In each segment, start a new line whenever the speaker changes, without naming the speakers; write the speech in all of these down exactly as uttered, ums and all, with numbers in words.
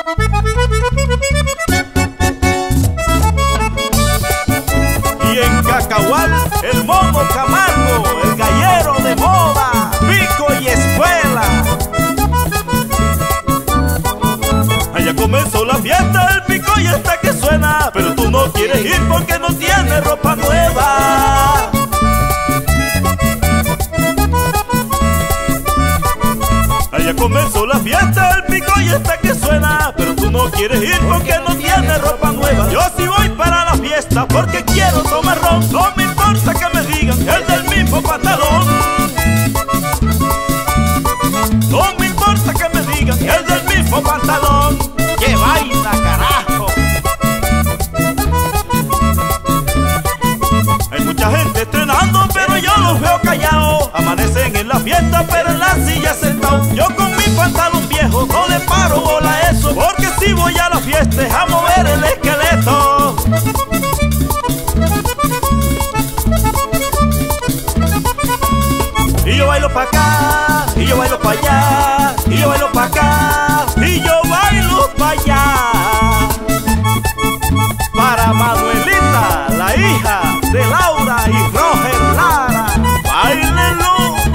Y en Cacahual, el mono Camargo, el gallero de moda, pico y escuela. Allá comenzó la fiesta, el pico ya está que suena, pero tú no quieres ir porque no tienes ropa nueva. Allá comenzó la fiesta, el pico ya está que suena, pero tú no quieres ir porque no tienes ropa nueva. Yo sí voy para la fiesta porque quiero tomar ron. No me importa que me digan el del mismo pantalón. No me importa que me digan el del mismo pantalón. ¡Qué vaina, carajo! Hay mucha gente estrenando, pero yo los veo callados. Amanecen en la fiesta, pero en la silla sentados. Yo con mi pantalón viejo no le paro bola a eso, porque si voy a la fiesta es a mover el esqueleto. Y yo bailo pa' acá, y yo bailo pa' allá, y yo bailo pa' acá, y yo bailo pa' allá. Para Manuelita, la hija de Laura y Roger Lara, báilenlo.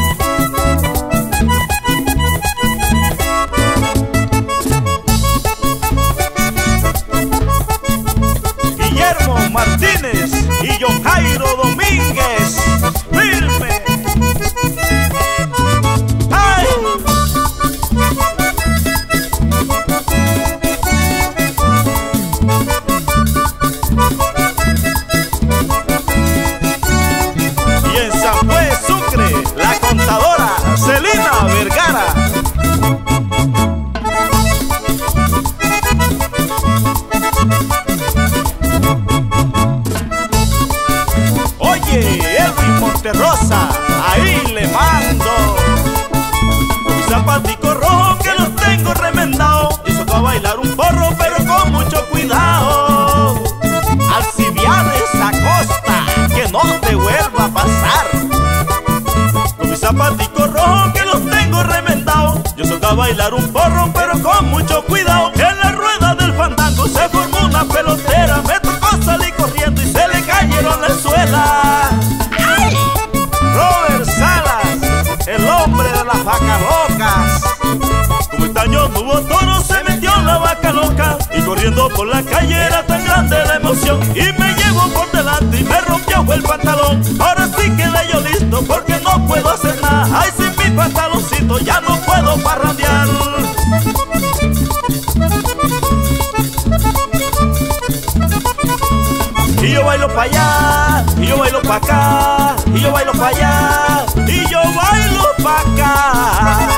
Guillermo Martínez y John Jairo Domínguez, firme. ¡Ay! Y en San Juan Sucre, la contadora Celina Vergara. Oye, Edwin Monterrosa, ahí le mando. Con mis zapaticos rojos que los tengo remendados, y eso va a bailar un porro pero con mucho cuidado. Alcibiades Acosta, que no te vuelva a pasar. Con mis zapaticos rojos que los tengo remendados, yo soy a bailar un porro pero con mucho cuidado. En la rueda del fandango se formó una pelotera, me tocó salir corriendo y se le cayeron las suelas. ¡Ay! Robert Salas, el hombre de las vacas locas. Como este año no hubo toro, se metió en la vaca loca, y corriendo por la calle era tan grande la emoción, y me llevó por delante y me rompió el pantalón. Ahora sí quedé yo listo porque no puedo hacer nada. Ay, sin mi pantaloncito ya no puedo parrandear. Y yo bailo pa' allá, y yo bailo pa' acá, y yo bailo pa' allá, y yo bailo pa' acá.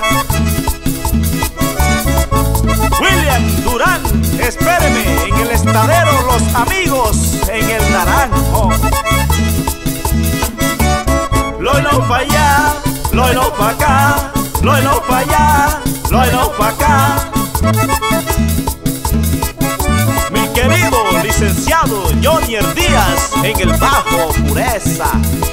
William Durán, espéreme en el estadero Los Amigos, en el Naranjo. Lo bailo pa' allá, lo bailo pa' acá, lo bailo pa' allá, lo bailo pa' acá. Mi querido licenciado Jonier Díaz en el bajo Pureza.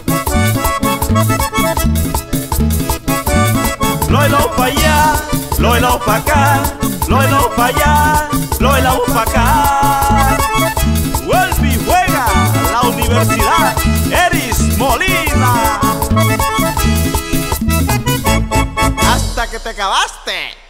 Lo bailo pa' allá, lo bailo pa' acá, lo bailo pa' allá, lo bailo pa' acá. Vuelve y juega la Universidad Eris Molina.
Hasta que te acabaste.